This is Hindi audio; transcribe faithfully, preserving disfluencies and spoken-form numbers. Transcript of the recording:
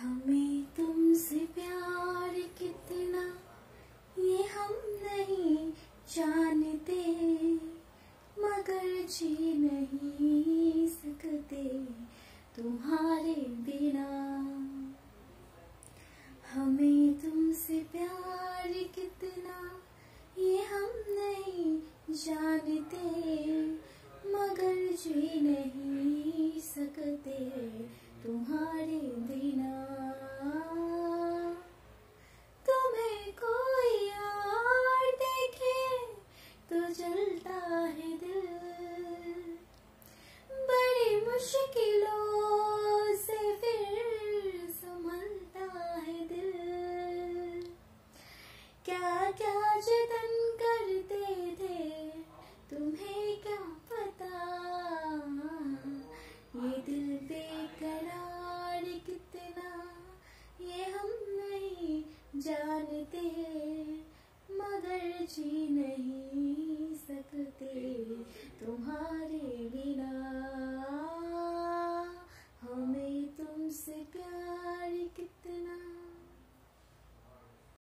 हमें तुमसे प्यार कितना ये हम नहीं जानते, मगर जी नहीं सकते तुम्हारे बिना। हमें तुमसे प्यार कितना ये हम नहीं जानते, मगर जी नहीं सकते तुम्हारे बिना। तुम्हें कोई और देखे तो जलता है दिल, बड़ी मुश्किलों से फिर संभलता है दिल। क्या क्या जतन करते थे तुम्हें क्या पता, ये दिल बेकरार कितना ये हम नहीं जानते, मगर जी नहीं सकते तुम्हारे बिना।